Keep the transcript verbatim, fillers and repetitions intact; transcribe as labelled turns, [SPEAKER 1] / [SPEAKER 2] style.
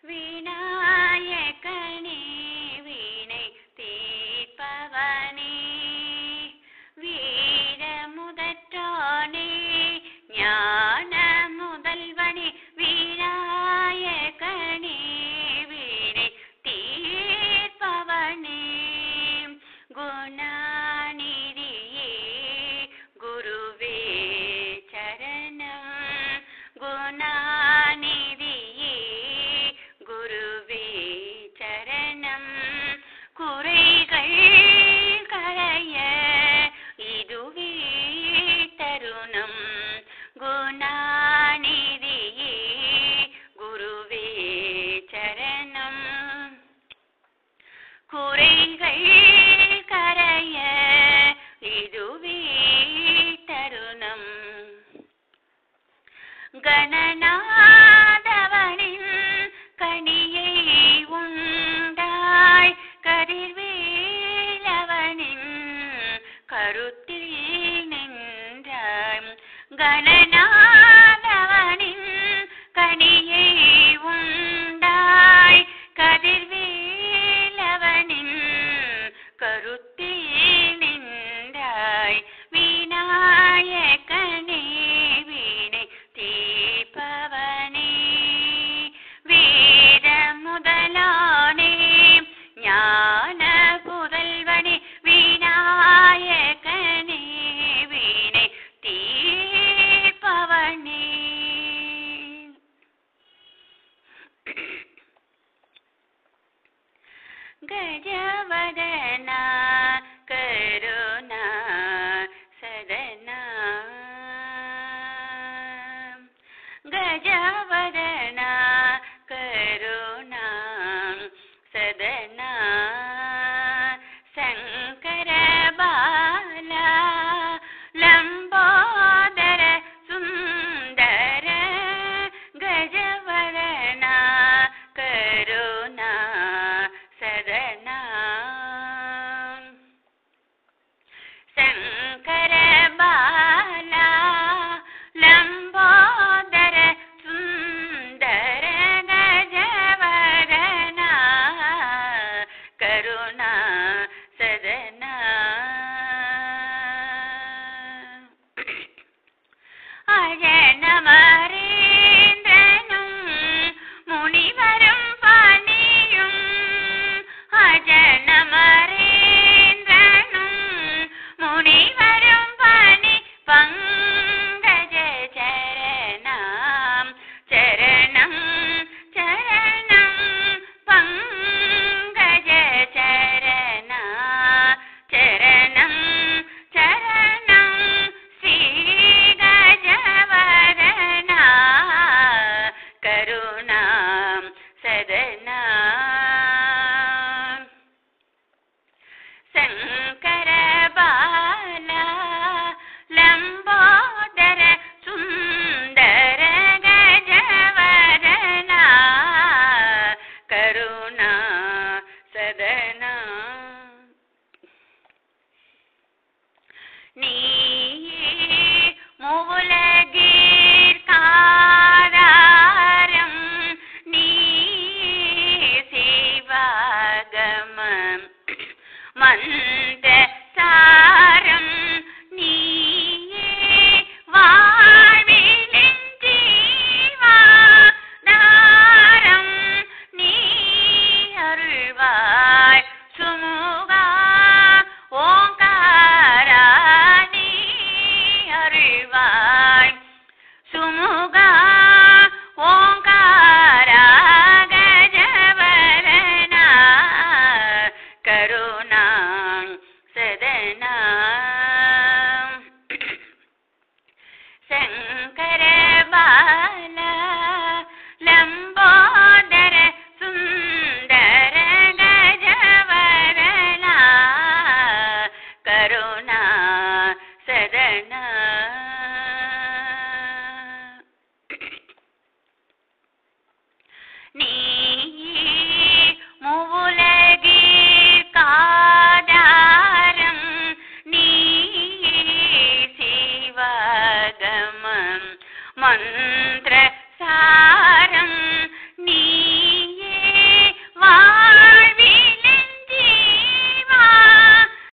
[SPEAKER 1] விநாயகனே வீணை தீர்ப்பவனே வீர முதற்றானே ஞான முதல்வனே விநாயகனே வீணை தீர்ப்பவனே குணாநிதியே குருவே சரணம் குணாநிதியே குருவே சரணம் குறைகள் களைய இதுவே தருணம் குணாநிதியே குருவே சரணம் குறைகள் கரைய இதுவே தருணம் கணநாதவனின் கனியை உண்டாய் கதிர்வேலவனின் கருத்தில் நின்றாய் கணநாதவனின் கனியை உண்டாய் கதிர்வேலவனின் கருத்தில் நின்றாய் விநாயகனே வீணை தீர்ப்பவனே வேத முதலானே ஞான புதல்வனே விநாயகனே வீணை தீர்ப்பவனே கஜவதனா கருணா சதனா கஜவதனா கருணா சதனா சங்கர பாலா லம்போதர சுந்தர கஜவதனா கருணா சதனா சங்கர பாலா லம்போதர சுந்தர கஜவதனா கருணா சதனா அஜனமரேந்திரனும் முனிவரும் பணியும் அஜனமரேந்திரனும் முனிவரும் பணி பங்கஜ சரணம் சரணம் சரணம் பங்கஜ சரண சரணம் சரணம் ஸ்ரீ கஜவதனா கருணா சதனா சங்கர பாலா லம்போதர சுந்தர கஜவதனா கருணா சதனா நீயே மூவுலகீர்காதாரம் நீயே சிவாகமம் மந்த சாரம் நீயே வாழ்விலின் ஜீவாதாரம் நீ அருள்வாய் சுமுகா ஓங்காரா நீ அருள்வாய் சுமுகா ஓங்காரா கஜவதனா கருணா சதனா சங்கர பாலா லம்போதர சுந்தர கஜவதனா கருணா சதனா நீயே மூவுலகீர்காதாரம் நீயே சிவாகமம் மந்திர சா